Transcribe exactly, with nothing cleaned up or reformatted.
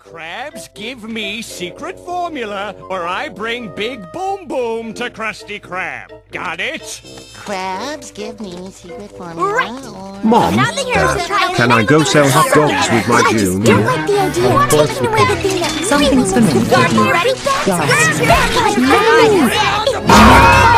Crabs give me secret formula, or I bring Big Boom Boom to Krusty Krab. Got it? Crabs give me secret formula. Right. Or... Mom, Now the heroes are trying can I go sell hot dogs with my I just June? don't like the idea of taking away the thing that Something's really familiar. Are you ready? Guys. Guys.